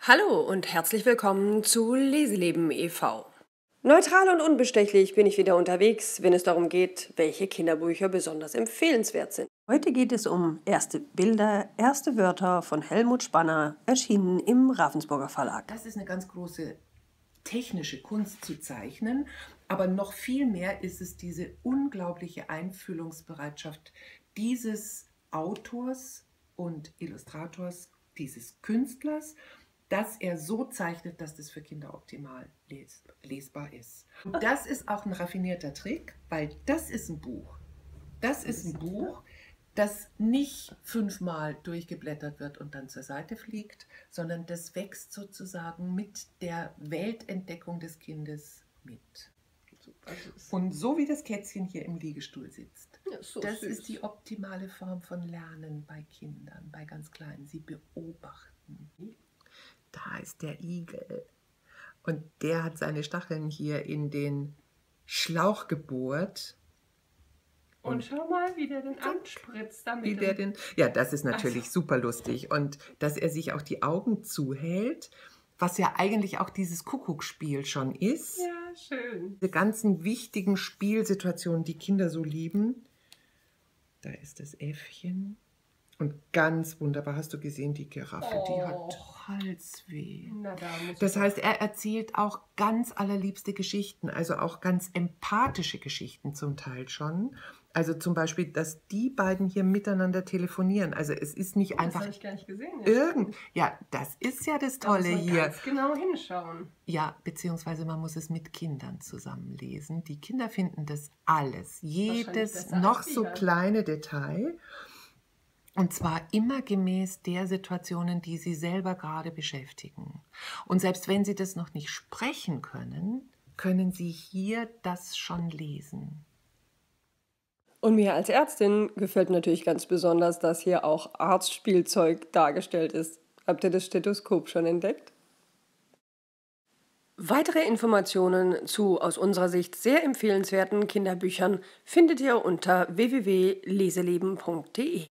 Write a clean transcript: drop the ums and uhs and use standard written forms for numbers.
Hallo und herzlich willkommen zu Leseleben e.V. Neutral und unbestechlich bin ich wieder unterwegs, wenn es darum geht, welche Kinderbücher besonders empfehlenswert sind. Heute geht es um Erste Bilder, erste Wörter von Helmut Spanner, erschienen im Ravensburger Verlag. Das ist eine ganz große technische Kunst zu zeichnen, aber noch viel mehr ist es diese unglaubliche Einfühlungsbereitschaft dieses Autors und Illustrators, dieses Künstlers, dass er so zeichnet, dass das für Kinder optimal lesbar ist. Und das ist auch ein raffinierter Trick, weil das ist ein Buch. Das ist ein Buch, das nicht 5-mal durchgeblättert wird und dann zur Seite fliegt, sondern das wächst sozusagen mit der Weltentdeckung des Kindes mit. Und so wie das Kätzchen hier im Liegestuhl sitzt, das ist die optimale Form von Lernen bei Kindern, bei ganz Kleinen. Sie beobachten. Da ist der Igel und der hat seine Stacheln hier in den Schlauch gebohrt. Und schau mal, wie der den anspritzt damit. Ja, das ist natürlich super lustig. Und dass er sich auch die Augen zuhält, was ja eigentlich auch dieses Kuckucksspiel schon ist. Ja, schön. Diese ganzen wichtigen Spielsituationen, die Kinder so lieben. Da ist das Äffchen. Und ganz wunderbar, hast du gesehen, die Giraffe, die hat Halsweh. Na, Das heißt, er erzählt auch ganz allerliebste Geschichten, also auch ganz empathische Geschichten zum Teil schon. Also zum Beispiel, dass die beiden hier miteinander telefonieren. Also es ist nicht einfach... Das habe ich gar nicht gesehen. Ja, das ist ja das Da Tolle muss man hier. ganz genau hinschauen. Ja, beziehungsweise man muss es mit Kindern zusammenlesen. Die Kinder finden das alles, jedes besser noch als so wir. kleine Detail. Und zwar immer gemäß der Situationen, die sie selber gerade beschäftigen. Und selbst wenn sie das noch nicht sprechen können, können sie hier das schon lesen. Und mir als Ärztin gefällt natürlich ganz besonders, dass hier auch Arztspielzeug dargestellt ist. Habt ihr das Stethoskop schon entdeckt? Weitere Informationen zu aus unserer Sicht sehr empfehlenswerten Kinderbüchern findet ihr unter www.leseleben.de.